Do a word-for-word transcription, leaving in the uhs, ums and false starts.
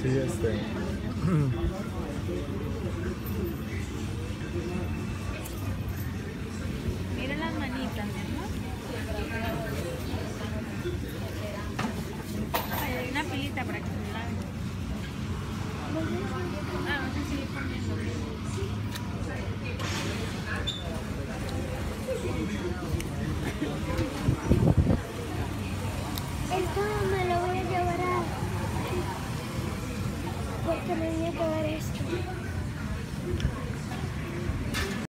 Sí, este. Mira las manitas, ¿no? Ay, hay una pilita para que se lave. Ah, vamos a seguir poniendo. Esto me lo voy a llevar a... porque me voy a llevar esto.